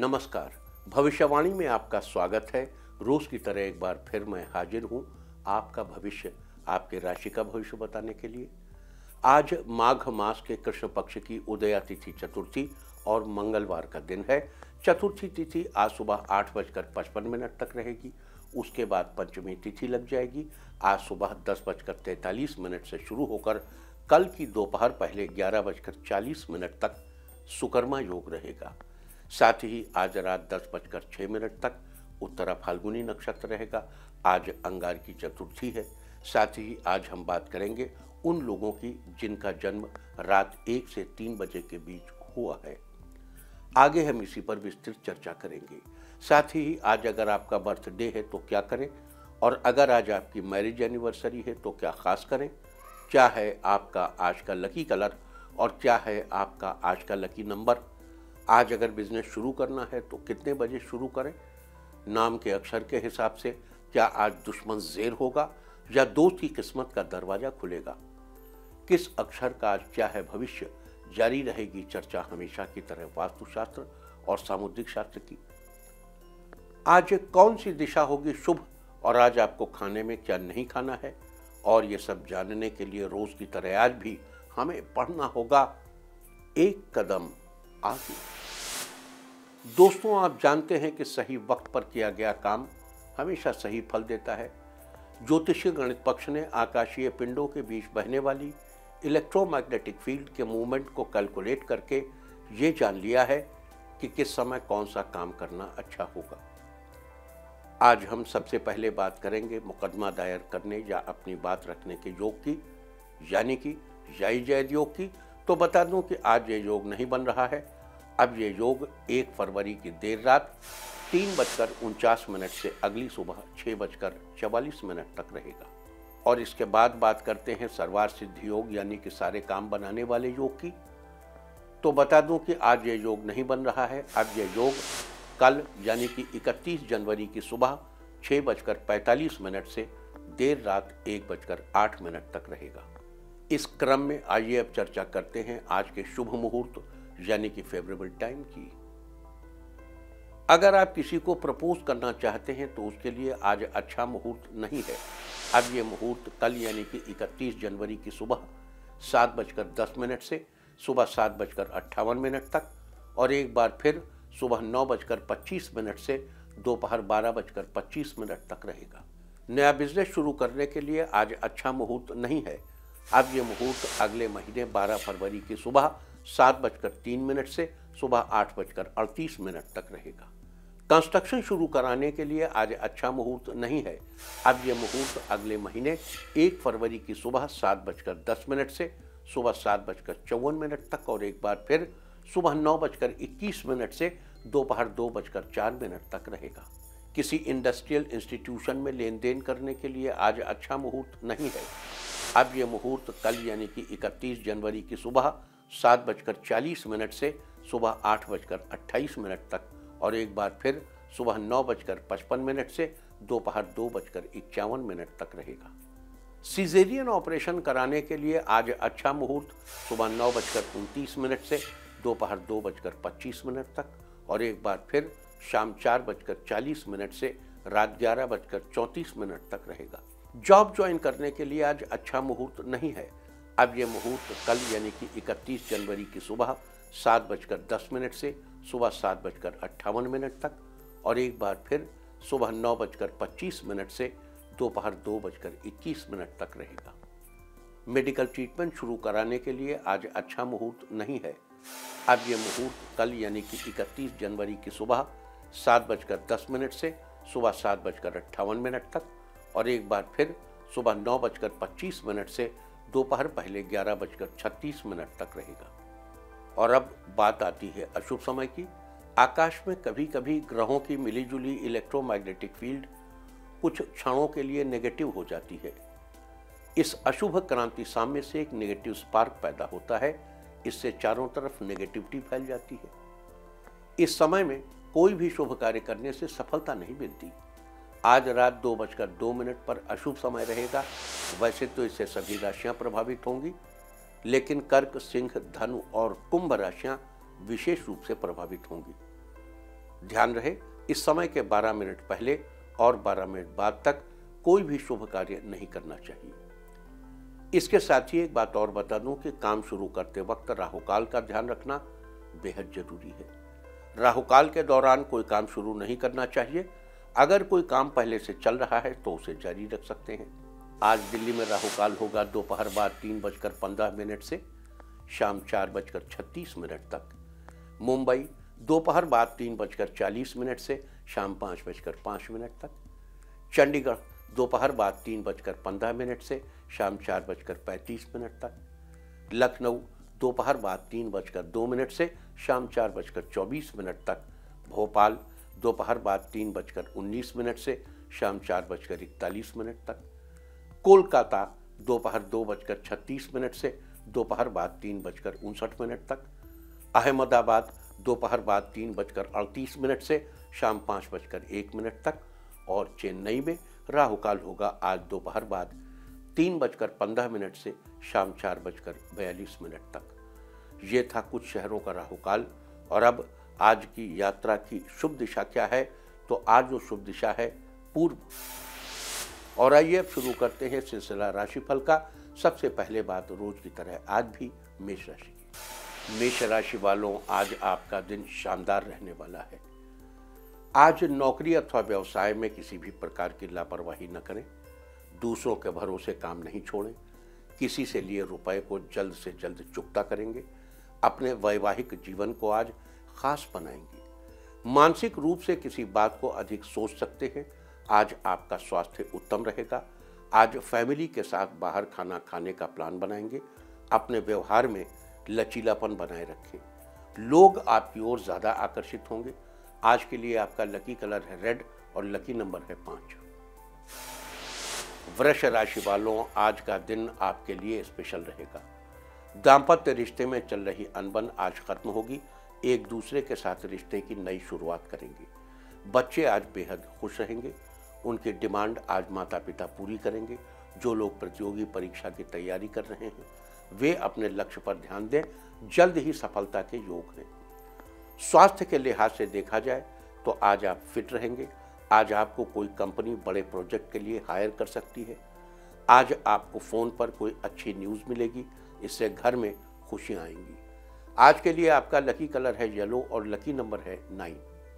नमस्कार। भविष्यवाणी में आपका स्वागत है। रोज की तरह एक बार फिर मैं हाजिर हूं आपका भविष्य, आपके राशि का भविष्य बताने के लिए। आज माघ मास के कृष्ण पक्ष की उदया तिथि चतुर्थी और मंगलवार का दिन है। चतुर्थी तिथि आज सुबह 8:55 तक रहेगी। उसके बाद पंचमी तिथि लग जाएगी। आज सुबह 10:43 से शुरू होकर कल की दोपहर पहले 11:40 तक सुकर्मा योग रहेगा। साथ ही आज रात 10:06 तक उत्तरा फाल्गुनी नक्षत्र रहेगा। आज अंगार की चतुर्थी है। साथ ही आज हम बात करेंगे उन लोगों की जिनका जन्म रात 1 से 3 बजे के बीच हुआ है। आगे हम इसी पर विस्तृत चर्चा करेंगे। साथ ही आज अगर आपका बर्थडे है तो क्या करें, और अगर आज आपकी मैरिज एनिवर्सरी है तो क्या खास करें, क्या है आपका आज का लकी कलर और क्या है आपका आज का लकी नंबर। आज अगर बिजनेस शुरू करना है तो कितने बजे शुरू करें। नाम के अक्षर के हिसाब से क्या आज दुश्मन ज़ेर होगा या दोस्त की किस्मत का दरवाजा खुलेगा। किस अक्षर का आज क्या है भविष्य, जारी रहेगी चर्चा हमेशा की तरह वास्तुशास्त्र और सामुद्रिक शास्त्र की। आज कौन सी दिशा होगी शुभ और आज आपको खाने में क्या नहीं खाना है, और ये सब जानने के लिए रोज की तरह आज भी हमें पढ़ना होगा एक कदम आगे। दोस्तों, आप जानते हैं कि सही वक्त पर किया गया काम हमेशा सही फल देता है। ज्योतिषीय गणित पक्ष ने आकाशीय पिंडों के बीच बहने वाली इलेक्ट्रोमैग्नेटिक फील्ड के मूवमेंट को कैलकुलेट करके ये जान लिया है कि किस समय कौन सा काम करना अच्छा होगा। आज हम सबसे पहले बात करेंगे मुकदमा दायर करने या अपनी बात रखने के योग की, यानी कि याई जैद योग की। तो बता दूं कि आज ये योग नहीं बन रहा है। अब ये योग 1 फरवरी की देर रात 3:49 से अगली सुबह 6:44 तक रहेगा। और इसके बाद बात करते हैं सर्वार सिद्धि योग, यानी कि सारे काम बनाने वाले योग की। तो बता दूं कि आज ये योग नहीं बन रहा है। अब ये योग कल यानी कि 31 जनवरी की सुबह 6:45 से देर रात 1:08 तक रहेगा। इस क्रम में आइए अब चर्चा करते हैं आज के शुभ मुहूर्त यानी कि फेवरेबल टाइम की। अगर आप किसी को प्रपोज करना चाहते हैं तो उसके लिए आज अच्छा मुहूर्त नहीं है। अब ये मुहूर्त कल यानी कि 31 जनवरी की सुबह 7:10 से सुबह 7:58 तक और एक बार फिर सुबह 9:25 से दोपहर 12:25 तक रहेगा। नया बिजनेस शुरू करने के लिए आज अच्छा मुहूर्त नहीं है। अब ये मुहूर्त अगले महीने 12 फरवरी की सुबह 7:03 से सुबह 8:38 तक रहेगा। कंस्ट्रक्शन शुरू कराने के लिए आज अच्छा मुहूर्त नहीं है। अब ये मुहूर्त अगले महीने 1 फरवरी की सुबह 7:10 से सुबह 7:54 तक और एक बार फिर सुबह 9:21 से दोपहर 2:04 तक रहेगा। किसी इंडस्ट्रियल इंस्टीट्यूशन में लेन देन करने के लिए आज अच्छा मुहूर्त नहीं है। अब ये मुहूर्त कल यानी कि 31 जनवरी की सुबह 7:40 से सुबह 8:28 तक और एक बार फिर सुबह 9:55 से दोपहर 2:51 तक रहेगा। सिजेरियन ऑपरेशन कराने के लिए आज अच्छा मुहूर्त सुबह 9:29 से दोपहर 2:25 तक और एक बार फिर शाम 4:40 से रात 11:34 तक रहेगा। जॉब ज्वाइन करने के लिए आज अच्छा मुहूर्त नहीं है। अब ये मुहूर्त कल यानी कि 31 जनवरी की सुबह 7:10 से सुबह 7:58 तक और एक बार फिर सुबह 9:25 से दोपहर 2:21 तक रहेगा। मेडिकल ट्रीटमेंट शुरू कराने के लिए आज अच्छा मुहूर्त नहीं है। अब ये मुहूर्त कल यानी कि 31 जनवरी की सुबह 7:10 से सुबह 7:58 तक और एक बार फिर सुबह 9:25 से दोपहर पहले 11:36 तक रहेगा। और अब बात आती है अशुभ समय की। आकाश में कभी कभी ग्रहों की मिलीजुली इलेक्ट्रोमैग्नेटिक फील्ड कुछ क्षणों के लिए नेगेटिव हो जाती है। इस अशुभ क्रांति साम्य से एक नेगेटिव स्पार्क पैदा होता है। इससे चारों तरफ नेगेटिविटी फैल जाती है। इस समय में कोई भी शुभ कार्य करने से सफलता नहीं मिलती। आज रात 2:02 पर अशुभ समय रहेगा। वैसे तो इससे सभी राशियां प्रभावित होंगी, लेकिन कर्क, सिंह, धनु और कुंभ राशियां विशेष रूप से प्रभावित होंगी। ध्यान रहे, इस समय के 12 मिनट पहले और 12 मिनट बाद तक कोई भी शुभ कार्य नहीं करना चाहिए। इसके साथ ही एक बात और बता दूं कि काम शुरू करते वक्त राहुकाल का ध्यान रखना बेहद जरूरी है। राहुकाल के दौरान कोई काम शुरू नहीं करना चाहिए। अगर कोई काम पहले से चल रहा है तो उसे जारी रख सकते हैं। आज दिल्ली में राहुकाल होगा दोपहर बाद 3:15 से शाम 4:36 तक। मुंबई दोपहर बाद 3:40 से शाम 5:05 तक। चंडीगढ़ दोपहर बाद 3:15 से शाम 4:35 तक। लखनऊ दोपहर बाद 3:02 से शाम 4:24 तक। भोपाल दोपहर बाद 3:19 से शाम 4:41 तक। कोलकाता दोपहर 2:36 से दोपहर बाद 3:59 तक। अहमदाबाद दोपहर बाद 3:38 से शाम 5:01 तक। और चेन्नई में राहुकाल होगा आज दोपहर बाद 3:15 से शाम 4:42 तक। ये था कुछ शहरों का राहुकाल। और अब आज की यात्रा की शुभ दिशा क्या है, तो आज जो शुभ दिशा है पूर्व। और आइए अब शुरू करते हैं सिलसिला राशिफल का। सबसे पहले बात रोज की तरह आज भी मेष राशि की। मेष राशि वालों, आज आपका दिन शानदार रहने वाला है। आज नौकरी अथवा व्यवसाय में किसी भी प्रकार की लापरवाही न करें। दूसरों के भरोसे काम नहीं छोड़ें। किसी से लिए रुपए को जल्द से जल्द चुकता करेंगे। अपने वैवाहिक जीवन को आज खास बनाएंगे। मानसिक रूप से किसी बात को अधिक सोच सकते हैं। आज आपका स्वास्थ्य उत्तम रहेगा। आज फैमिली के साथ बाहर खाना खाने का प्लान बनाएंगे। अपने व्यवहार में लचीलापन बनाए रखें। लोग आपकी ओर ज़्यादा आकर्षित होंगे। आज के लिए आपका लकी कलर है रेड और लकी नंबर है 5। वृष राशि वालों, आज का दिन आपके लिए स्पेशल रहेगा। दाम्पत्य रिश्ते में चल रही अनबन आज खत्म होगी। एक दूसरे के साथ रिश्ते की नई शुरुआत करेंगे। बच्चे आज बेहद खुश रहेंगे। उनकी डिमांड आज माता पिता पूरी करेंगे। जो लोग प्रतियोगी परीक्षा की तैयारी कर रहे हैं वे अपने लक्ष्य पर ध्यान दें। जल्द ही सफलता के योग हैं। स्वास्थ्य के लिहाज से देखा जाए तो आज आप फिट रहेंगे। आज आपको कोई कंपनी बड़े प्रोजेक्ट के लिए हायर कर सकती है। आज आपको फोन पर कोई अच्छी न्यूज़ मिलेगी। इससे घर में खुशियां आएंगी। आज के लिए आपका लकी कलर है येलो और लकी नंबर है 9।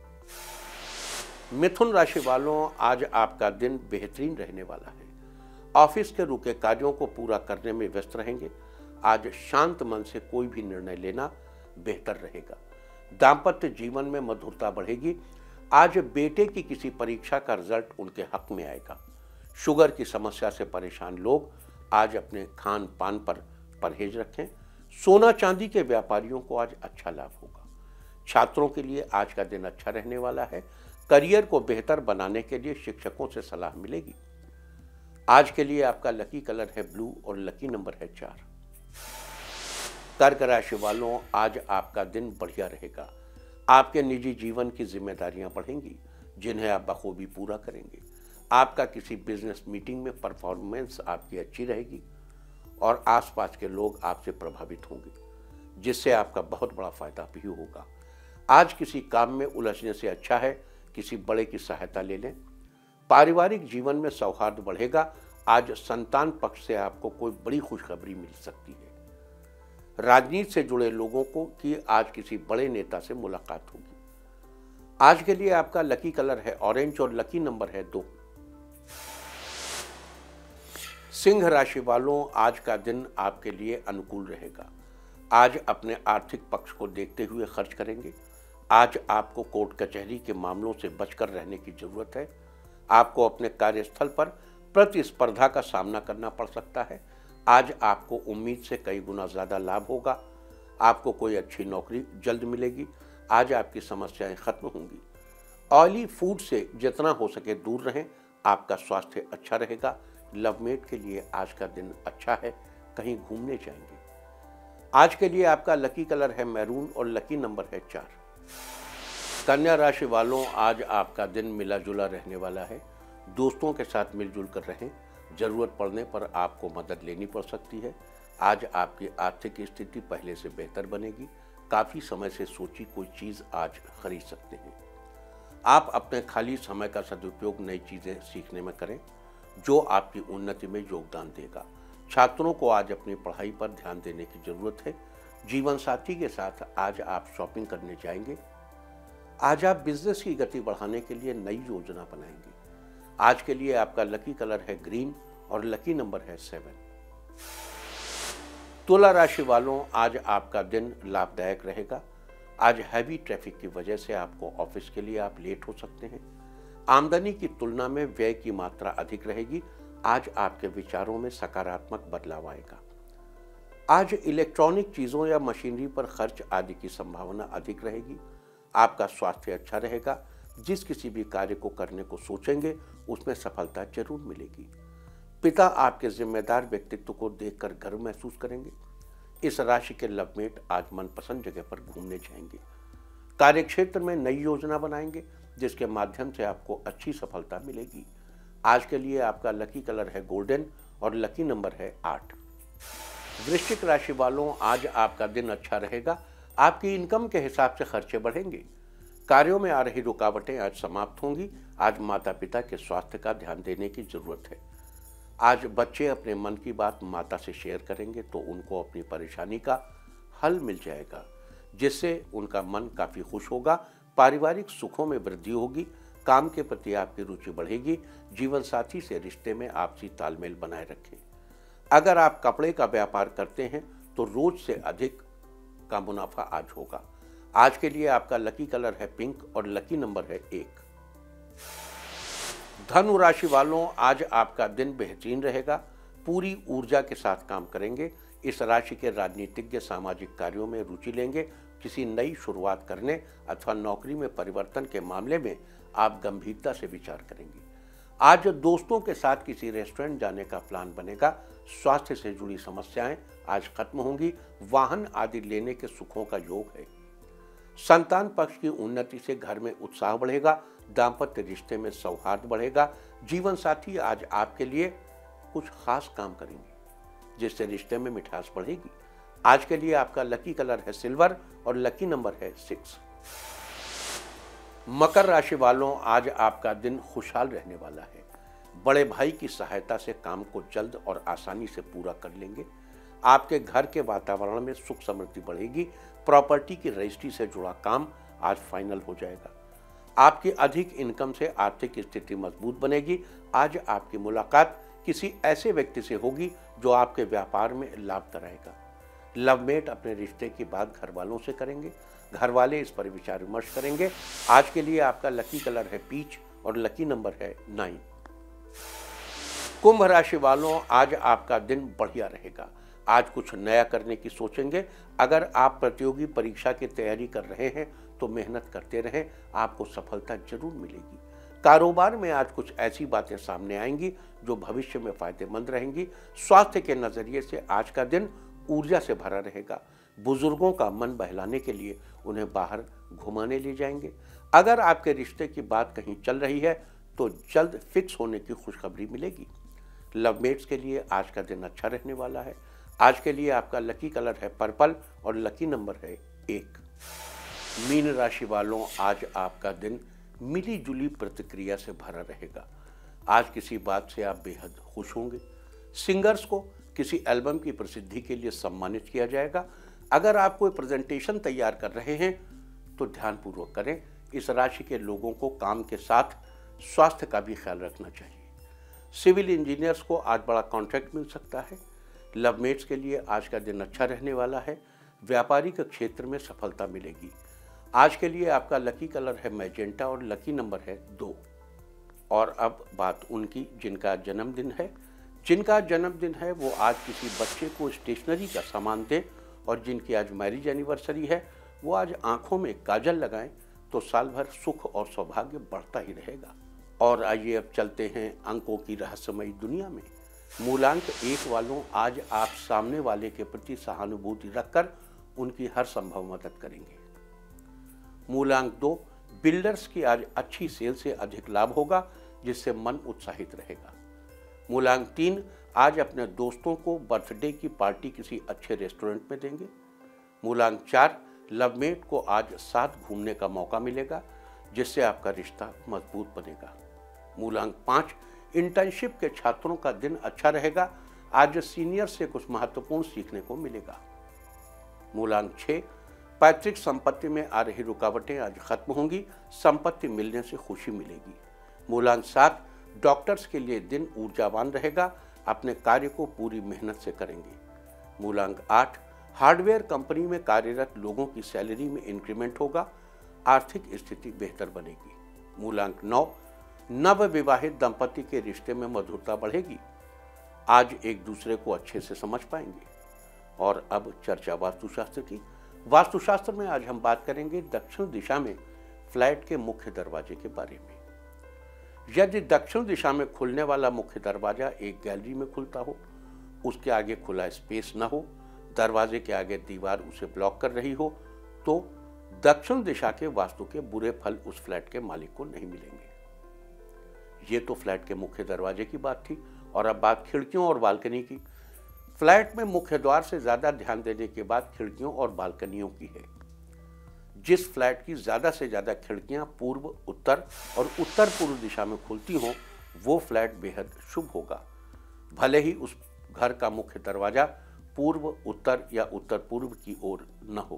मिथुन राशि वालों, आज आपका दिन बेहतरीन रहने वाला है। ऑफिस के रुके कार्यों को पूरा करने में व्यस्त रहेंगे। आज शांत मन से कोई भी निर्णय लेना बेहतर रहेगा। दाम्पत्य जीवन में मधुरता बढ़ेगी। आज बेटे की किसी परीक्षा का रिजल्ट उनके हक में आएगा। शुगर की समस्या से परेशान लोग आज अपने खान पान पर परहेज रखें। सोना चांदी के व्यापारियों को आज अच्छा लाभ होगा। छात्रों के लिए आज का दिन अच्छा रहने वाला है। करियर को बेहतर बनाने के लिए शिक्षकों से सलाह मिलेगी। आज के लिए आपका लकी कलर है ब्लू और लकी नंबर है 4। कर्क राशि वालों, आज आपका दिन बढ़िया रहेगा। आपके निजी जीवन की जिम्मेदारियां बढ़ेंगी जिन्हें आप बखूबी पूरा करेंगे। आपका किसी बिजनेस मीटिंग में परफॉर्मेंस आपकी अच्छी रहेगी और आसपास के लोग आपसे प्रभावित होंगे जिससे आपका बहुत बड़ा फायदा भी होगा। आज किसी काम में उलझने से अच्छा है किसी बड़े की सहायता ले लें। पारिवारिक जीवन में सौहार्द बढ़ेगा। आज संतान पक्ष से आपको कोई बड़ी खुशखबरी मिल सकती है। राजनीति से जुड़े लोगों को की आज किसी बड़े नेता से मुलाकात होगी। आज के लिए आपका लकी कलर है ऑरेंज और लकी नंबर है 2। सिंह राशि वालों, आज का दिन आपके लिए अनुकूल रहेगा। आज अपने आर्थिक पक्ष को देखते हुए खर्च करेंगे। आज आपको कोर्ट कचहरी के मामलों से बचकर रहने की जरूरत है। आपको अपने कार्यस्थल पर प्रतिस्पर्धा का सामना करना पड़ सकता है। आज आपको उम्मीद से कई गुना ज़्यादा लाभ होगा। आपको कोई अच्छी नौकरी जल्द मिलेगी। आज आपकी समस्याएं खत्म होंगी। ऑयली फूड से जितना हो सके दूर रहें। आपका स्वास्थ्य अच्छा रहेगा। लवमेट के लिए आज का दिन अच्छा है। कहीं घूमने जाएंगे। आज के लिए आपका लकी कलर है मैरून और लकी नंबर है 4। कन्या राशि वालों, आज आपका दिन मिला जुला रहने वाला है। दोस्तों के साथ मिलजुल कर रहें। जरूरत पड़ने पर आपको मदद लेनी पड़ सकती है। आज आपकी आर्थिक स्थिति पहले से बेहतर बनेगी। काफ़ी समय से सोची कोई चीज़ आज खरीद सकते हैं। आप अपने खाली समय का सदुपयोग नई चीज़ें सीखने में करें जो आपकी उन्नति में योगदान देगा। छात्रों को आज अपनी पढ़ाई पर ध्यान देने की जरूरत है। जीवन साथी के साथ आज आप शॉपिंग करने जाएंगे। आज आप बिजनेस की गति बढ़ाने के लिए नई योजना बनाएंगे। आज के लिए आपका लकी कलर है ग्रीन और लकी नंबर है 7। तुला राशि वालों, आज आपका दिन लाभदायक रहेगा। आज हैवी ट्रैफिक की वजह से आपको ऑफिस के लिए आप लेट हो सकते हैं। आमदनी की तुलना में व्यय की मात्रा अधिक रहेगी। आज आपके विचारों में सकारात्मक बदलाव आएगा। आज इलेक्ट्रॉनिक चीजों या मशीनरी पर खर्च आदि की संभावना अधिक रहेगी। आपका स्वास्थ्य अच्छा रहेगा। जिस किसी भी कार्य को करने को सोचेंगे उसमें सफलता जरूर मिलेगी। पिता आपके जिम्मेदार व्यक्तित्व को देखकर गर्व महसूस करेंगे। इस राशि के लवमेट आज मनपसंद जगह पर घूमने जाएंगे। कार्यक्षेत्र में नई योजना बनाएंगे जिसके माध्यम से आपको अच्छी सफलता मिलेगी। आज के लिए आपका लकी कलर है गोल्डन और लकी नंबर है 8। वृश्चिक राशि वालों, आज आपका दिन अच्छा रहेगा। आपकी इनकम के हिसाब से खर्चे बढ़ेंगे। कार्यों में आ रही रुकावटें आज समाप्त होंगी। आज माता पिता के स्वास्थ्य का ध्यान देने की जरूरत है। आज बच्चे अपने मन की बात माता से शेयर करेंगे तो उनको अपनी परेशानी का हल मिल जाएगा, जिससे उनका मन काफ़ी खुश होगा। पारिवारिक सुखों में वृद्धि होगी। काम के प्रति आपकी रुचि बढ़ेगी। जीवन साथी से रिश्ते में आपसी तालमेल बनाए रखें। अगर आप कपड़े का व्यापार करते हैं तो रोज से अधिक का मुनाफा आज होगा। आज के लिए आपका लकी कलर है पिंक और लकी नंबर है 1। धनु राशि वालों, आज आपका दिन बेहतरीन रहेगा। पूरी ऊर्जा के साथ काम करेंगे। इस राशि के राजनीतिज्ञ सामाजिक कार्यों में रुचि लेंगे। किसी नई शुरुआत करने अथवा नौकरी में परिवर्तन के मामले में आप गंभीरता से विचार करेंगे। आज दोस्तों के साथ किसी रेस्टोरेंट जाने का प्लान बनेगा। स्वास्थ्य से जुड़ी समस्याएं आज खत्म होंगी। वाहन आदि लेने के सुखों का योग है। संतान पक्ष की उन्नति से घर में उत्साह बढ़ेगा। दाम्पत्य रिश्ते में सौहार्द बढ़ेगा। जीवन साथी आज आपके लिए कुछ खास काम करेंगे जिससे रिश्ते में मिठास बढ़ेगी। आज के लिए आपका लकी कलर है सिल्वर और लकी नंबर है 6। मकर राशि वालों, आज आपका दिन खुशहाल रहने वाला है। बड़े भाई की सहायता से काम को जल्द और आसानी से पूरा कर लेंगे। आपके घर के वातावरण में सुख समृद्धि बढ़ेगी। प्रॉपर्टी की रजिस्ट्री से जुड़ा काम आज फाइनल हो जाएगा। आपकी अधिक इनकम से आर्थिक स्थिति मजबूत बनेगी। आज आपकी मुलाकात किसी ऐसे व्यक्ति से होगी जो आपके व्यापार में लाभ कराएगा। लवमेट अपने रिश्ते की बात घर वालों से करेंगे। घर वाले इस पर विचार विमर्श करेंगे। आज के लिए आपका लकी कलर है पीच और लकी नंबर है 9। कुंभ राशि वालों, आज आपका दिन बढ़िया रहेगा। आज कुछ नया करने की सोचेंगे। अगर आप प्रतियोगी परीक्षा की तैयारी कर रहे हैं तो मेहनत करते रहें, आपको सफलता जरूर मिलेगी। कारोबार में आज कुछ ऐसी बातें सामने आएंगी जो भविष्य में फायदेमंद रहेंगी। स्वास्थ्य के नजरिए से आज का दिन ऊर्जा से भरा रहेगा। बुजुर्गों का मन बहलाने के लिए उन्हें बाहर घुमाने ले जाएंगे। अगर आपके रिश्ते की बात कहीं चल रही है तो जल्द फिक्स होने की खुशखबरी मिलेगी। लवमेट्स के लिए आज का दिन अच्छा रहने वाला है। आज के लिए आपका लकी कलर है पर्पल और लकी नंबर है 1। मीन राशि वालों, आज आपका दिन मिली जुली प्रतिक्रिया से भरा रहेगा। आज किसी बात से आप बेहद खुश होंगे। सिंगर्स को किसी एल्बम की प्रसिद्धि के लिए सम्मानित किया जाएगा। अगर आप कोई प्रेजेंटेशन तैयार कर रहे हैं तो ध्यानपूर्वक करें। इस राशि के लोगों को काम के साथ स्वास्थ्य का भी ख्याल रखना चाहिए। सिविल इंजीनियर्स को आज बड़ा कॉन्ट्रैक्ट मिल सकता है। लवमेट्स के लिए आज का दिन अच्छा रहने वाला है। व्यापारिक क्षेत्र में सफलता मिलेगी। आज के लिए आपका लकी कलर है मैजेंटा और लकी नंबर है 2। और अब बात उनकी जिनका जन्मदिन है। जिनका जन्मदिन है वो आज किसी बच्चे को स्टेशनरी का सामान दें और जिनकी आज मैरिज एनिवर्सरी है वो आज आंखों में काजल लगाएं तो साल भर सुख और सौभाग्य बढ़ता ही रहेगा। और आइए अब चलते हैं अंकों की रहस्यमयी दुनिया में। मूलांक 1 वालों, आज आप सामने वाले के प्रति सहानुभूति रखकर उनकी हर संभव मदद करेंगे। मूलांक 2, बिल्डर्स की आज अच्छी सेल से अधिक लाभ होगा जिससे मन उत्साहित रहेगा। मूलांक 3, आज अपने दोस्तों को बर्थडे की पार्टी किसी अच्छे रेस्टोरेंट में देंगे। मूलांक 4, लवमेट को आज साथ घूमने का मौका मिलेगा। जिससे आपका रिश्ता मजबूत बनेगा। मूलांक 5, इंटर्नशिप के छात्रों का दिन अच्छा रहेगा। आज सीनियर से कुछ महत्वपूर्ण सीखने को मिलेगा। मूलांक 6, पैतृक संपत्ति में आ रही रुकावटें आज खत्म होंगी। संपत्ति मिलने से खुशी मिलेगी। मूलांक 7, डॉक्टर्स के लिए दिन ऊर्जावान रहेगा। अपने कार्य को पूरी मेहनत से करेंगे। मूलांक 8, हार्डवेयर कंपनी में कार्यरत लोगों की सैलरी में इंक्रीमेंट होगा। आर्थिक स्थिति बेहतर बनेगी। मूलांक 9, नवविवाहित दंपति के रिश्ते में मधुरता बढ़ेगी। आज एक दूसरे को अच्छे से समझ पाएंगे। और अब चर्चा वास्तुशास्त्र की। वास्तुशास्त्र में आज हम बात करेंगे दक्षिण दिशा में फ्लैट के मुख्य दरवाजे के बारे में। यदि दक्षिण दिशा में खुलने वाला मुख्य दरवाजा एक गैलरी में खुलता हो, उसके आगे खुला स्पेस न हो, दरवाजे के आगे दीवार उसे ब्लॉक कर रही हो, तो दक्षिण दिशा के वास्तु के बुरे फल उस फ्लैट के मालिक को नहीं मिलेंगे। ये तो फ्लैट के मुख्य दरवाजे की बात थी। और अब बात खिड़कियों और बालकनी की। फ्लैट में मुख्य द्वार से ज्यादा ध्यान देने के बाद खिड़कियों और बालकनियों की है। जिस फ्लैट की ज्यादा से ज्यादा खिड़कियां पूर्व, उत्तर और उत्तर पूर्व दिशा में खुलती हों, वो फ्लैट बेहद शुभ होगा। भले ही उस घर का मुख्य दरवाजा पूर्व, उत्तर या उत्तर पूर्व की ओर न हो।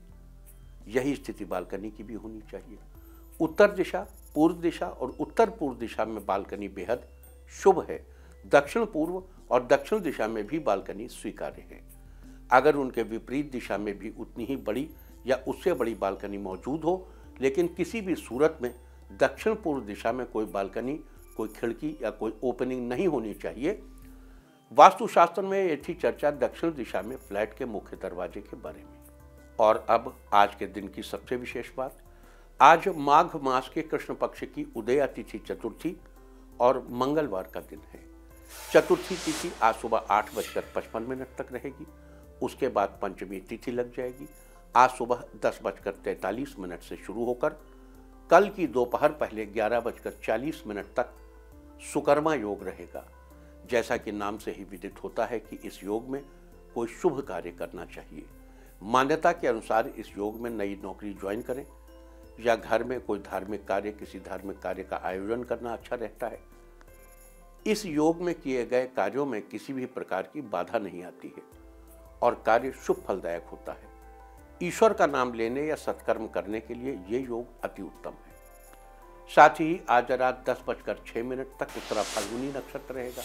यही स्थिति बालकनी की भी होनी चाहिए। उत्तर दिशा, पूर्व दिशा और उत्तर पूर्व दिशा में बालकनी बेहद शुभ है। दक्षिण पूर्व और दक्षिण दिशा में भी बालकनी स्वीकार्य है। अगर उनके विपरीत दिशा में भी उतनी ही बड़ी या उससे बड़ी बालकनी मौजूद हो, लेकिन किसी भी सूरत में दक्षिण पूर्व दिशा में कोई बालकनी, कोई खिड़की या कोई ओपनिंग नहीं होनी चाहिए। वास्तुशास्त्र में ये थी चर्चा दक्षिण दिशा में फ्लैट के मुख्य दरवाजे के बारे में। और अब आज के दिन की सबसे विशेष बात। आज माघ मास के कृष्ण पक्ष की उदया तिथि चतुर्थी और मंगलवार का दिन है। चतुर्थी तिथि आज सुबह 8:55 तक रहेगी। उसके बाद पंचमी तिथि लग जाएगी। आज सुबह 10:43 से शुरू होकर कल की दोपहर पहले 11:40 तक सुकर्मा योग रहेगा। जैसा कि नाम से ही विदित होता है कि इस योग में कोई शुभ कार्य करना चाहिए। मान्यता के अनुसार इस योग में नई नौकरी ज्वाइन करें या घर में कोई धार्मिक कार्य, किसी धार्मिक कार्य का आयोजन करना अच्छा रहता है। इस योग में किए गए कार्यों में किसी भी प्रकार की बाधा नहीं आती है और कार्य शुभ फलदायक होता है। ईश्वर का नाम लेने या सत्कर्म करने के लिए ये योग अति उत्तम है। साथ ही आज रात 10:06 तक उत्तरा फाल्गुनी नक्षत्र रहेगा।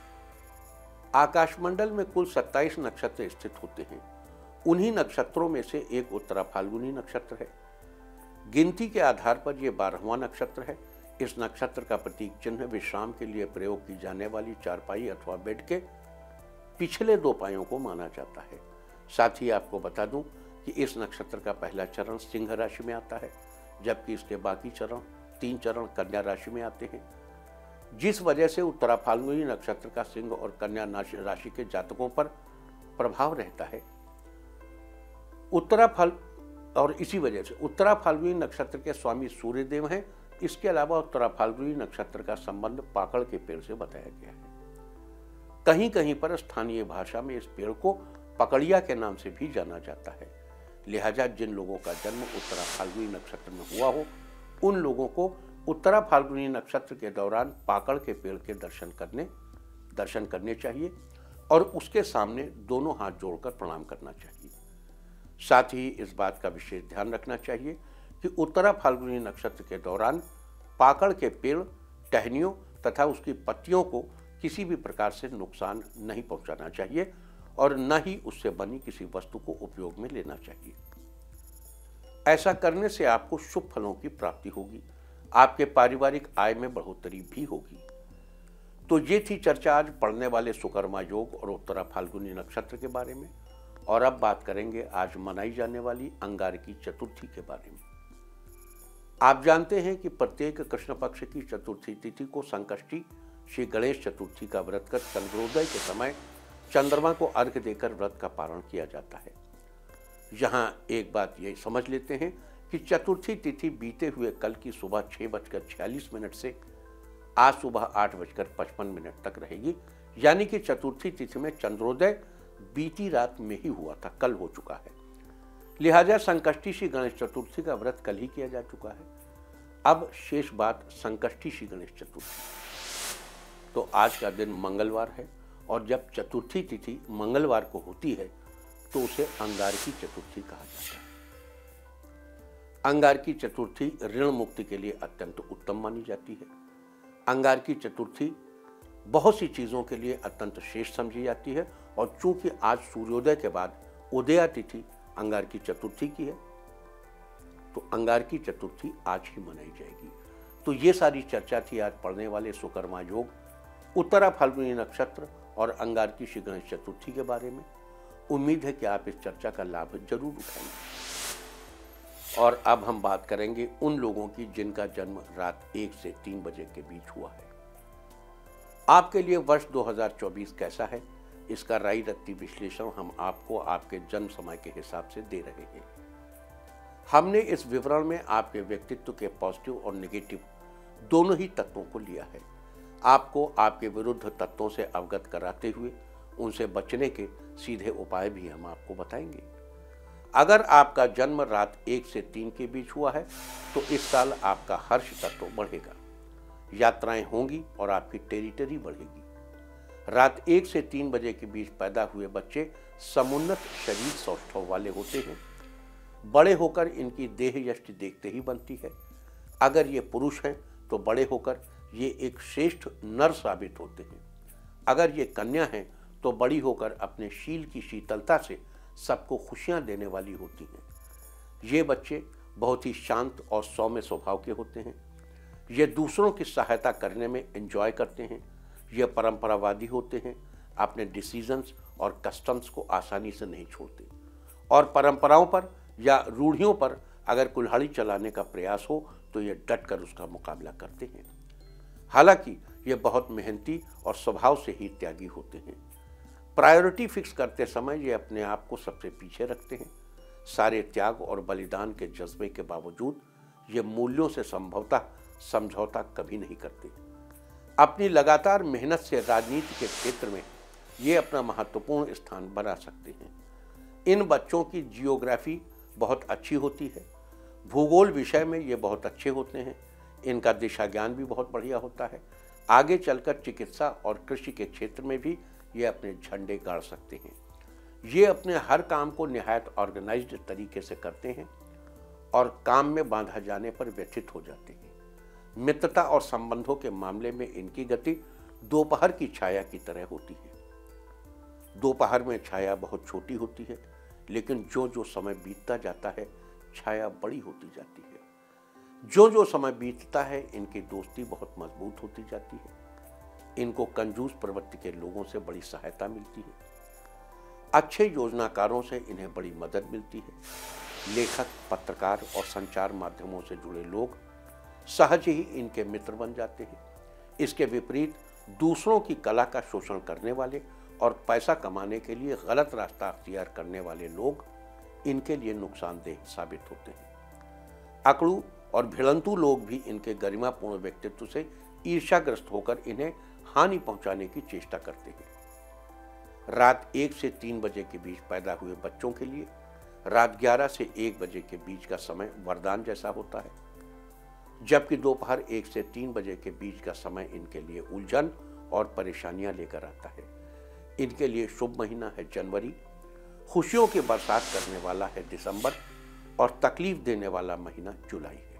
आकाशमंडल में कुल 27 नक्षत्र स्थित होते हैं। उन्हीं नक्षत्रों में से एक उत्तरा फाल्गुनी नक्षत्र है। गिनती के आधार पर यह 12वां नक्षत्र है। इस नक्षत्र का प्रतीक चिन्ह विश्राम के लिए प्रयोग की जाने वाली चारपाई अथवा बेड के पिछले 2 पायों को माना जाता है। साथ ही आपको बता दूं कि इस नक्षत्र का पहला चरण सिंह राशि में आता है, जबकि इसके बाकी 3 चरण कन्या राशि में आते हैं। जिस वजह से उत्तरा फाल्गुनी नक्षत्र का सिंह और कन्या राशि के जातकों पर प्रभाव रहता है। और इसी वजह से उत्तरा फाल्गुनी नक्षत्र के स्वामी सूर्यदेव हैं। इसके अलावा उत्तरा फाल्गुनी नक्षत्र का संबंध पाकड़ के पेड़ से बताया गया है। कहीं कहीं पर स्थानीय भाषा में इस पेड़ को पकड़िया के नाम से भी जाना जाता है। लिहाजा जिन लोगों का जन्म उत्तरा फाल्गुनी नक्षत्र में हुआ हो, उन लोगों को उत्तरा फाल्गुनी नक्षत्र के दौरान पाकड़ के पेड़ के दर्शन करने चाहिए और उसके सामने दोनों हाथ जोड़कर प्रणाम करना चाहिए। साथ ही इस बात का विशेष ध्यान रखना चाहिए कि उत्तरा फाल्गुनी नक्षत्र के दौरान पाकड़ के पेड़, टहनियों तथा उसकी पत्तियों को किसी भी प्रकार से नुकसान नहीं पहुंचाना चाहिए और न ही उससे बनी किसी वस्तु को उपयोग में लेना चाहिए। ऐसा करने से आपको शुभ फलों की प्राप्ति होगी। आपके पारिवारिक आय में बढ़ोतरी भी होगी। तो ये थी चर्चा आज पढ़ने वाले सुकर्मा योग और उत्तरा फाल्गुनी नक्षत्र के बारे में। और अब बात करेंगे आज मनाई जाने वाली अंगारकी चतुर्थी के बारे में। आप जानते हैं कि प्रत्येक कृष्ण पक्ष की चतुर्थी तिथि को संकष्टी श्री गणेश चतुर्थी का व्रत कर चंद्रोदय के समय चंद्रमा को अर्घ्य देकर व्रत का पारण किया जाता है। यहाँ एक बात ये समझ लेते हैं कि चतुर्थी तिथि बीते हुए कल की सुबह 6:46 से आज सुबह 8:55 तक रहेगी। यानी कि चतुर्थी तिथि में चंद्रोदय बीती रात में ही हुआ था, कल हो चुका है। लिहाजा संकष्टी श्री गणेश चतुर्थी का व्रत कल ही किया जा चुका है। अब शेष बात संकष्टी श्री गणेश चतुर्थी। तो आज का दिन मंगलवार है और जब चतुर्थी तिथि मंगलवार को होती है तो उसे अंगारकी चतुर्थी कहा जाता है। अंगारकी चतुर्थी ऋण मुक्ति के लिए अत्यंत उत्तम मानी जाती है। अंगारकी चतुर्थी बहुत सी चीज़ों के लिए अत्यंत श्रेष्ठ समझी जाती है और चूंकि आज सूर्योदय के बाद उदया तिथि अंगारकी चतुर्थी की है तो अंगारकी चतुर्थी आज ही मनाई जाएगी। तो ये सारी चर्चा थी आज पढ़ने वाले सुकर्मा योग, उत्तरा फाल्गुनी नक्षत्र और अंगारकी श्री गणेश चतुर्थी के बारे में। उम्मीद है कि आप इस चर्चा का लाभ जरूर उठाएंगे। और अब हम बात करेंगे उन लोगों की जिनका जन्म रात 1 से 3 बजे के बीच हुआ है। आपके लिए वर्ष 2024 कैसा है, इसका राई रत्ती विश्लेषण हम आपको आपके जन्म समय के हिसाब से दे रहे हैं। हमने इस विवरण में आपके व्यक्तित्व के पॉजिटिव और नेगेटिव दोनों ही तत्वों को लिया है। आपको आपके विरुद्ध तत्वों से अवगत कराते हुए उनसे बचने के सीधे उपाय भी हम आपको बताएंगे। अगर आपका जन्म रात 1 से 3 के बीच हुआ है तो इस साल आपका हर्ष तत्व बढ़ेगा, यात्राएं होंगी और आपकी टेरिटरी बढ़ेगी। रात 1 से 3 बजे के बीच पैदा हुए बच्चे समुन्नत शरीर सौष्ठव वाले होते हैं। बड़े होकर इनकी देह यष्टि देखते ही बनती है। अगर ये पुरुष हैं तो बड़े होकर ये एक श्रेष्ठ नर साबित होते हैं। अगर ये कन्या हैं तो बड़ी होकर अपने शील की शीतलता से सबको खुशियां देने वाली होती हैं। ये बच्चे बहुत ही शांत और सौम्य स्वभाव के होते हैं। ये दूसरों की सहायता करने में एंजॉय करते हैं। ये परंपरावादी होते हैं, अपने डिसीजंस और कस्टम्स को आसानी से नहीं छोड़ते और परंपराओं पर या रूढ़ियों पर अगर कुल्हाड़ी चलाने का प्रयास हो तो ये डटकर उसका मुकाबला करते हैं। हालांकि ये बहुत मेहनती और स्वभाव से ही त्यागी होते हैं। प्रायोरिटी फिक्स करते समय ये अपने आप को सबसे पीछे रखते हैं। सारे त्याग और बलिदान के जज्बे के बावजूद ये मूल्यों से संभवतः समझौता कभी नहीं करते। अपनी लगातार मेहनत से राजनीति के क्षेत्र में ये अपना महत्वपूर्ण स्थान बना सकते हैं। इन बच्चों की जियोग्राफी बहुत अच्छी होती है। भूगोल विषय में ये बहुत अच्छे होते हैं। इनका दिशा ज्ञान भी बहुत बढ़िया होता है। आगे चलकर चिकित्सा और कृषि के क्षेत्र में भी ये अपने झंडे गाड़ सकते हैं। ये अपने हर काम को निहायत ऑर्गेनाइज्ड तरीके से करते हैं और काम में बांधा जाने पर व्यथित हो जाते हैं। मित्रता और संबंधों के मामले में इनकी गति दोपहर की छाया की तरह होती है। दोपहर में छाया बहुत छोटी होती है, लेकिन जो जो समय बीतता जाता है छाया बड़ी होती जाती है। जो जो समय बीतता है इनकी दोस्ती बहुत मजबूत होती जाती है। इनको कंजूस प्रवृत्ति के लोगों से बड़ी सहायता मिलती है। अच्छे योजनाकारों से इन्हें बड़ी मदद मिलती है। लेखक, पत्रकार और संचार माध्यमों से जुड़े लोग सहज ही इनके मित्र बन जाते हैं। इसके विपरीत दूसरों की कला का शोषण करने वाले और पैसा कमाने के लिए गलत रास्ता अख्तियार करने वाले लोग इनके लिए नुकसानदेह साबित होते हैं। अकड़ू और भिड़ंतू लोग भी इनके गरिमापूर्ण व्यक्तित्व से ईर्ष्याग्रस्त होकर इन्हें हानि पहुंचाने की चेष्टा करते हैं। रात 1 से 3 बजे के बीच पैदा हुए बच्चों के लिए रात 11 से 1 बजे के बीच का समय वरदान जैसा होता है, जबकि दोपहर 1 से 3 बजे के बीच का समय इनके लिए उलझन और परेशानियां लेकर आता है। इनके लिए शुभ महीना है जनवरी, खुशियों की बरसात करने वाला है दिसंबर और तकलीफ देने वाला महीना जुलाई है।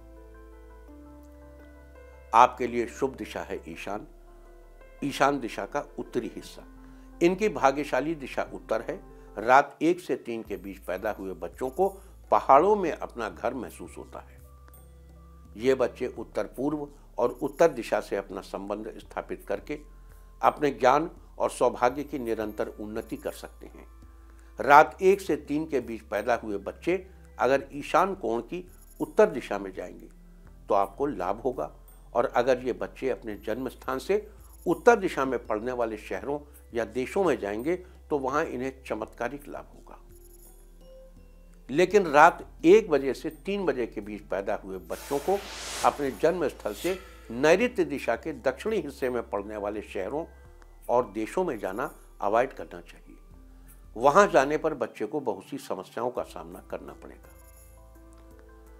आपके लिए शुभ दिशा है ईशान, ईशान दिशा का उत्तरी हिस्सा। इनकी भाग्यशाली दिशा उत्तर है। रात 1 से 3 के बीच पैदा हुए बच्चों को पहाड़ों में अपना घर महसूस होता है। ये बच्चे उत्तर पूर्व और उत्तर दिशा से अपना संबंध स्थापित करके अपने ज्ञान और सौभाग्य की निरंतर उन्नति कर सकते हैं। रात 1 से 3 के बीच पैदा हुए बच्चे अगर ईशान कोण की उत्तर दिशा में जाएंगे तो आपको लाभ होगा, और अगर ये बच्चे अपने जन्म स्थान से उत्तर दिशा में पड़ने वाले शहरों या देशों में जाएंगे तो वहां इन्हें चमत्कारिक लाभ होगा। लेकिन रात 1 बजे से 3 बजे के बीच पैदा हुए बच्चों को अपने जन्म स्थल से नैऋत्य दिशा के दक्षिणी हिस्से में पड़ने वाले शहरों और देशों में जाना अवॉइड करना चाहिए। वहां जाने पर बच्चे को बहुत सी समस्याओं का सामना करना पड़ेगा।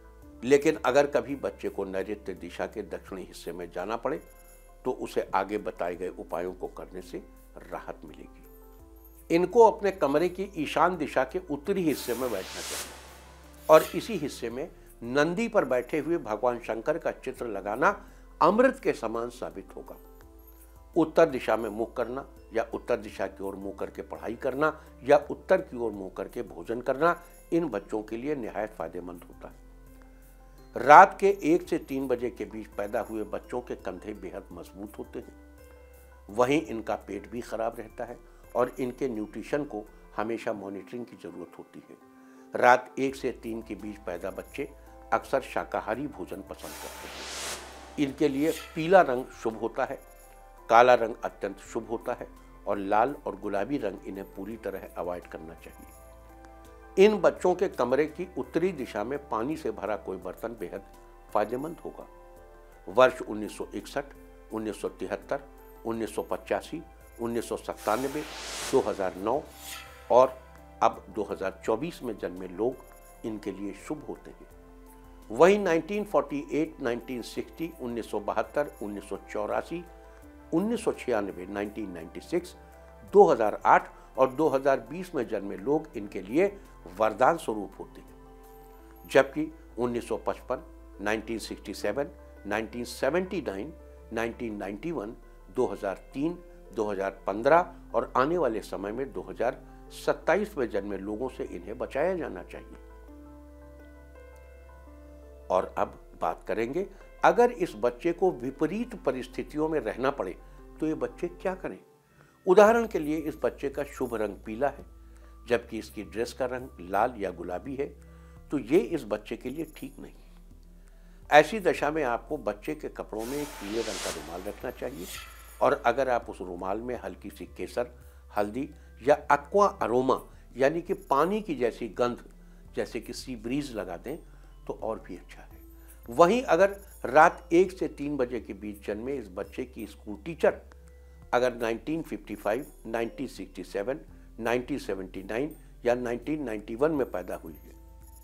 लेकिन अगर कभी बच्चे को नैऋत्य दिशा के दक्षिणी हिस्से में जाना पड़े तो उसे आगे बताए गए उपायों को करने से राहत मिलेगी। इनको अपने कमरे की ईशान दिशा के उत्तरी हिस्से में बैठना चाहिए और इसी हिस्से में नंदी पर बैठे हुए भगवान शंकर का चित्र लगाना अमृत के समान साबित होगा। उत्तर दिशा में मुख करना या उत्तर दिशा की ओर मुंह करके पढ़ाई करना या उत्तर की ओर मुंह करके भोजन करना इन बच्चों के लिए निहायत फायदेमंद होता है। रात के 1 से 3 बजे के बीच पैदा हुए बच्चों के कंधे बेहद मजबूत होते हैं, वहीं इनका पेट भी खराब रहता है और इनके न्यूट्रिशन को हमेशा मॉनिटरिंग की जरूरत होती है। रात 1 से 3 के बीच पैदा बच्चे अक्सर शाकाहारी भोजन पसंद करते हैं। इनके लिए पीला रंग शुभ होता है, काला रंग अत्यंत शुभ होता है और लाल और गुलाबी रंग इन्हें पूरी तरह अवॉइड करना चाहिए। इन बच्चों के कमरे की उत्तरी दिशा में पानी से भरा कोई बर्तन बेहद फायदेमंद होगा। वर्ष 1961, 1973, 1985, 1997, 2009 और अब 2024 में जन्मे लोग इनके लिए शुभ होते हैं। वहीं 1948, 1960, 1972, 1984, 1996, 1996, 2008 और 2020 में जन्मे लोग इनके लिए वरदान स्वरूप होते हैं, जबकि 1955, 1967, 1979, 1991, 2003, 2015 और आने वाले समय में 2027 में जन्मे लोगों से इन्हें बचाया जाना चाहिए। और अब बात करेंगे, अगर इस बच्चे को विपरीत परिस्थितियों में रहना पड़े तो ये बच्चे क्या करें। उदाहरण के लिए इस बच्चे का शुभ रंग पीला है जबकि इसकी ड्रेस का रंग लाल या गुलाबी है, तो ये इस बच्चे के लिए ठीक नहीं। ऐसी दशा में आपको बच्चे के कपड़ों में एक पीले रंग का रुमाल रखना चाहिए और अगर आप उस रुमाल में हल्की सी केसर, हल्दी या एक्वा अरोमा यानी कि पानी की जैसी गंध जैसे कि सी ब्रीज लगा दें तो और भी अच्छा है। वहीं अगर रात 1 से 3 बजे के बीच जन्मे इस बच्चे की स्कूल टीचर अगर 1955, 1967, 1979 या 1991 में पैदा हुई है,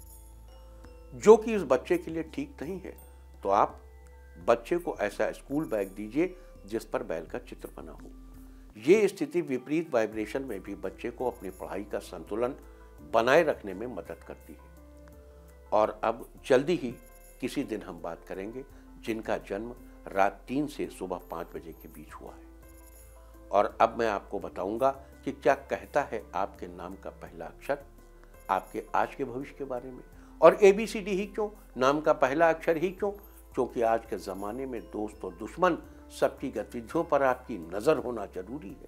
जो कि इस बच्चे के लिए ठीक नहीं है, तो आप बच्चे को ऐसा स्कूल बैग दीजिए जिस पर बैल का चित्र बना हो। ये स्थिति विपरीत वाइब्रेशन में भी बच्चे को अपनी पढ़ाई का संतुलन बनाए रखने में मदद करती है। और अब जल्दी ही किसी दिन हम बात करेंगे जिनका जन्म रात 3 से सुबह 5 बजे के बीच हुआ है। और अब मैं आपको बताऊंगा कि क्या कहता है आपके नाम का पहला अक्षर आपके आज के भविष्य के बारे में। और ABCD ही क्यों, नाम का पहला अक्षर ही क्यों? क्योंकि आज के ज़माने में दोस्त और दुश्मन सबकी गतिविधियों पर आपकी नज़र होना जरूरी है।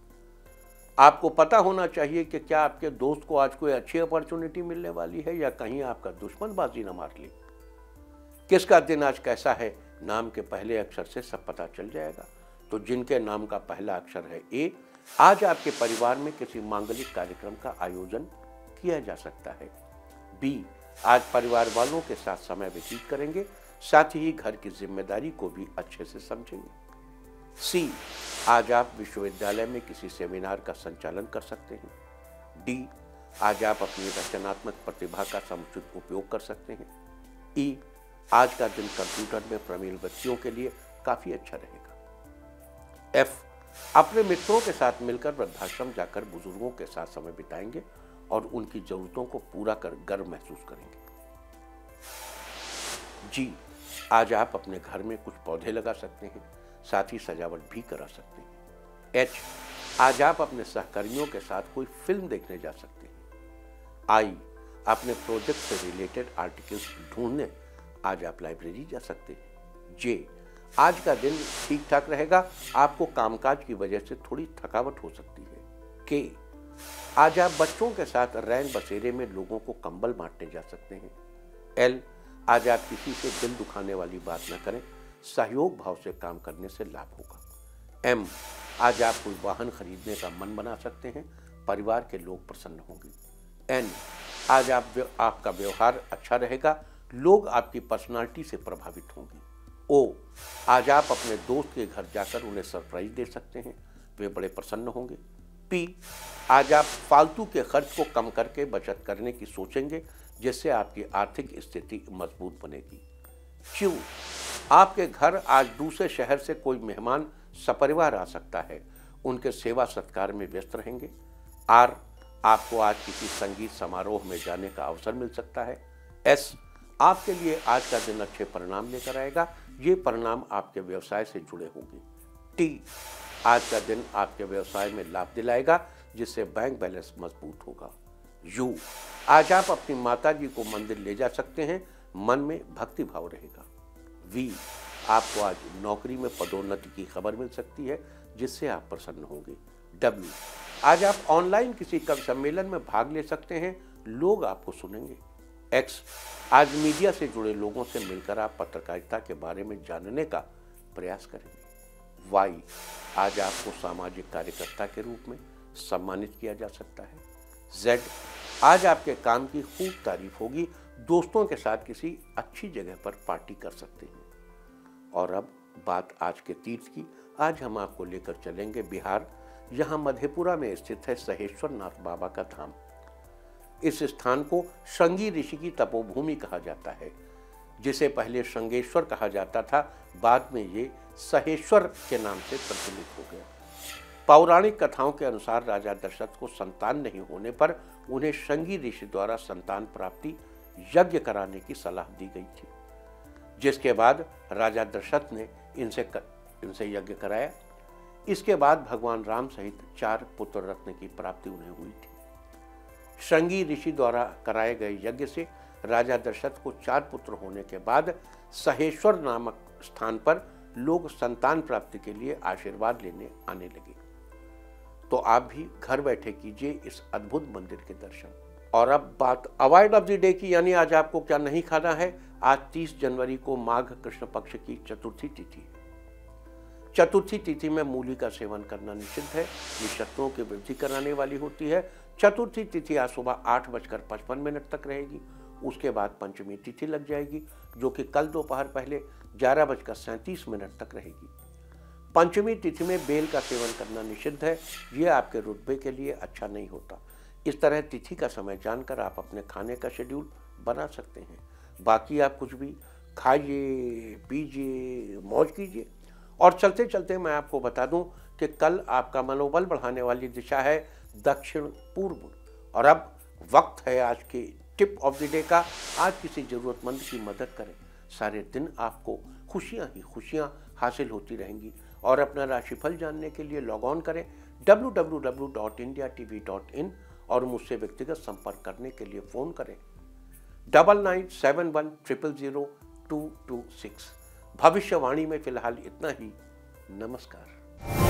आपको पता होना चाहिए कि क्या आपके दोस्त को आज कोई अच्छी अपॉर्चुनिटी मिलने वाली है या कहीं आपका दुश्मन बाजी न मार ले। किसका दिन आज कैसा है, नाम के पहले अक्षर से सब पता चल जाएगा। तो जिनके नाम का पहला अक्षर है A, आज आपके परिवार में किसी मांगलिक कार्यक्रम का आयोजन किया जा सकता है। B, आज परिवार वालों के साथ समय व्यतीत करेंगे, साथ ही घर की जिम्मेदारी को भी अच्छे से समझेंगे। C, आज आप विश्वविद्यालय में किसी सेमिनार का संचालन कर सकते हैं। D, आज आप अपनी रचनात्मक प्रतिभा का समुचित उपयोग कर सकते हैं। E, आज का दिन कंप्यूटर में प्रवीण व्यक्तियों के लिए काफी अच्छा रहेगा। F, अपने मित्रों के साथ मिलकर वृद्धाश्रम जाकर बुजुर्गों के साथ समय बिताएंगे और उनकी जरूरतों को पूरा कर गर्व महसूस करेंगे। G, आज आप अपने घर में कुछ पौधे लगा सकते हैं, साथ ही सजावट भी करा सकते हैं। H, आज आप अपने सहकर्मियों के साथ कोई फिल्म देखने जा सकते हैं। I, अपने प्रोजेक्ट से रिलेटेड आर्टिकल्स ढूंढने आज आप लाइब्रेरी जा सकते हैं। J, आज का दिन ठीक ठाक रहेगा, आपको कामकाज की वजह से थोड़ी थकावट हो सकती है। K, आज आप बच्चों के साथ रैन बसेरे में लोगों को कंबल बांटने जा सकते हैं। L, आज आप किसी से दिल दुखाने वाली बात न करें, सहयोग भाव से काम करने से लाभ होगा। M, आज आप कोई वाहन खरीदने का मन बना सकते हैं, परिवार के लोग प्रसन्न होंगे। N, आज आपका व्यवहार अच्छा रहेगा, लोग आपकी पर्सनालिटी से प्रभावित होंगे। O, आज आप अपने दोस्त के घर जाकर उन्हें सरप्राइज दे सकते हैं, वे बड़े प्रसन्न होंगे। P, आज आप फालतू के खर्च को कम करके बचत करने की सोचेंगे, जिससे आपकी आर्थिक स्थिति मजबूत बनेगी। क्यों? आपके घर आज दूसरे शहर से कोई मेहमान सपरिवार आ सकता है, उनके सेवा सत्कार में व्यस्त रहेंगे। आर, आपको आज किसी संगीत समारोह में जाने का अवसर मिल सकता है। एस, आपके लिए आज का दिन अच्छे परिणाम लेकर आएगा, ये परिणाम आपके व्यवसाय से जुड़े होंगे। टी, आज का दिन आपके व्यवसाय में लाभ दिलाएगा, जिससे बैंक बैलेंस मजबूत होगा। यू, आज आप अपनी माता जी को मंदिर ले जा सकते हैं, मन में भक्ति भाव रहेगा। वी, आपको आज नौकरी में पदोन्नति की खबर मिल सकती है, जिससे आप प्रसन्न होंगे। डब्ल्यू, आज आप ऑनलाइन किसी कवि सम्मेलन में भाग ले सकते हैं, लोग आपको सुनेंगे। एक्स, आज मीडिया से जुड़े लोगों से मिलकर आप पत्रकारिता के बारे में जानने का प्रयास करेंगे। वाई, आज आपको सामाजिक कार्यकर्ता के रूप में सम्मानित किया जा सकता है। जेड, आज आपके काम की खूब तारीफ होगी, दोस्तों के साथ किसी अच्छी जगह पर पार्टी कर सकते हैं। और अब बात आज के तीर्थ की। आज हम आपको लेकर चलेंगे बिहार, यहाँ मधेपुरा में स्थित है सहेश्वर नाथ बाबा का धाम। इस स्थान को श्रृंगी ऋषि की तपोभूमि कहा जाता है, जिसे पहले श्रृंगेश्वर कहा जाता था, बाद में ये सहेश्वर के नाम से प्रचलित हो गया। पौराणिक कथाओं के अनुसार राजा दशरथ को संतान नहीं होने पर उन्हें श्रृंगी ऋषि द्वारा संतान प्राप्ति यज्ञ कराने की सलाह दी गई थी, जिसके बाद राजा दशरथ ने इनसे यज्ञ कराया। इसके बाद भगवान राम सहित 4 पुत्र रत्न की प्राप्ति उन्हें हुई थी। श्रृंगी ऋषि द्वारा कराए गए यज्ञ से राजा दशरथ को 4 पुत्र होने के बाद सहेश्वर नामक स्थान पर लोग संतान प्राप्ति के लिए आशीर्वाद लेने आने लगे। तो आप भी घर बैठे कीजिए इस अद्भुत मंदिर के दर्शन। और अब बात अवॉइड ऑफ द डे की, यानी आज आपको क्या नहीं खाना है। आज 30 जनवरी को माघ कृष्ण पक्ष की चतुर्थी तिथि है। चतुर्थी तिथि में मूली का सेवन करना निषिद्ध है, ये शत्रुओं की वृद्धि कराने वाली होती है। चतुर्थी तिथि आज सुबह 8:55 तक रहेगी। उसके बाद पंचमी तिथि लग जाएगी, जो कि कल दोपहर पहले 11:37 तक रहेगी। पंचमी तिथि में बेल का सेवन करना निषिद्ध है, ये आपके रुतबे के लिए अच्छा नहीं होता। इस तरह तिथि का समय जानकर आप अपने खाने का शेड्यूल बना सकते हैं। बाकी आप कुछ भी खाइए, पीजिए, मौज कीजिए। और चलते चलते मैं आपको बता दूं कि कल आपका मनोबल बढ़ाने वाली दिशा है दक्षिण पूर्व। और अब वक्त है आज के टिप ऑफ द डे का। आज किसी जरूरतमंद की मदद करें, सारे दिन आपको खुशियां ही खुशियां हासिल होती रहेंगी। और अपना राशिफल जानने के लिए लॉग ऑन करें www.indiatv.in और मुझसे व्यक्तिगत संपर्क करने के लिए फ़ोन करें 9971000226। भविष्यवाणी में फिलहाल इतना ही। नमस्कार।